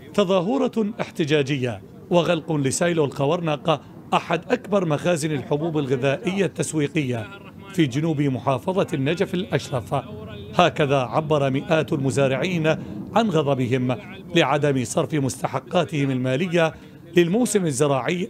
تظاهرة احتجاجية وغلق لسايلو الخورناق، أحد أكبر مخازن الحبوب الغذائية التسويقية في جنوب محافظة النجف الأشرف. هكذا عبر مئات المزارعين عن غضبهم لعدم صرف مستحقاتهم المالية للموسم الزراعي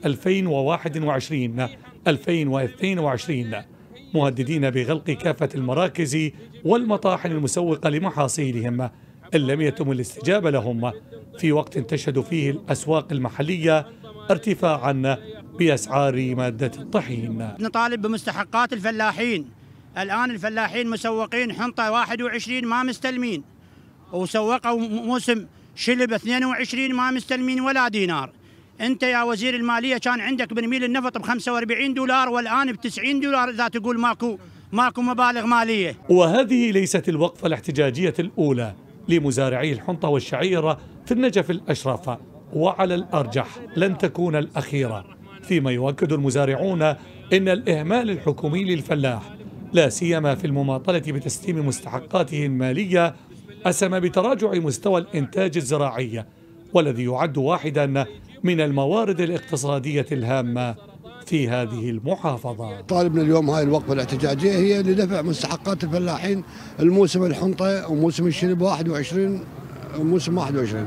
2021-2022، مهددين بغلق كافة المراكز والمطاحن المسوقة لمحاصيلهم إن لم يتم الاستجابة لهم في وقت تشهد فيه الأسواق المحلية ارتفاعا بأسعار مادة الطحين. نطالب بمستحقات الفلاحين. الآن الفلاحين مسوقين حنطة 21 ما مستلمين، وسوقوا موسم شلب 22 ما مستلمين ولا دينار. أنت يا وزير المالية كان عندك برميل النفط ب 45 دولار والآن ب 90 دولار إذا تقول ماكو مبالغ مالية. وهذه ليست الوقفة الاحتجاجية الأولى لمزارعي الحنطة والشعير في النجف الأشرف، وعلى الأرجح لن تكون الأخيرة، فيما يؤكد المزارعون إن الإهمال الحكومي للفلاح لا سيما في المماطلة بتسليم مستحقاته المالية أسهم بتراجع مستوى الإنتاج الزراعي، والذي يعد واحدا من الموارد الاقتصادية الهامة في هذه المحافظة. طالبنا اليوم هاي الوقفة الاحتجاجية هي لدفع مستحقات الفلاحين الموسم الحنطة وموسم الشلب 21 وموسم 21.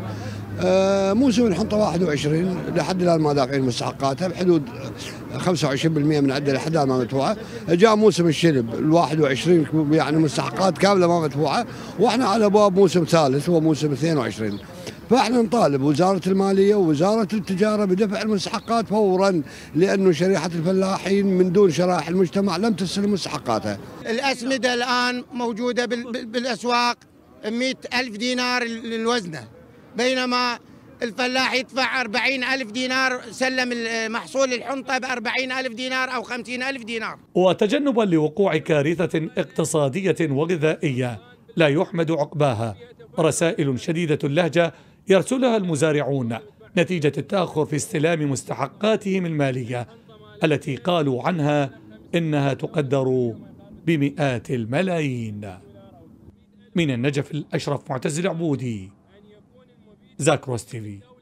موسم الحنطة 21 لحد الآن ما دافعين مستحقاتها بحدود 25% من عدة لحد الآن ما مدفوعة. جاء موسم الشلب ال 21 يعني مستحقات كاملة ما مدفوعة، واحنا على ابواب موسم ثالث وموسم 22. فاحنا نطالب وزارة المالية ووزارة التجارة بدفع المستحقات فورا، لأنه شريحة الفلاحين من دون شرائح المجتمع لم تستلم مستحقاتها. الأسمدة الآن موجودة بالأسواق 100,000 دينار للوزنة، بينما الفلاح يدفع 40,000 دينار، سلم محصول الحنطة ب40,000 دينار أو 50,000 دينار. وتجنبا لوقوع كارثة اقتصادية وغذائية لا يحمد عقباها، رسائل شديدة اللهجة يرسلها المزارعون نتيجة التأخر في استلام مستحقاتهم المالية التي قالوا عنها إنها تقدر بمئات الملايين. من النجف الأشرف معتز العبودي، زاكروس تي في.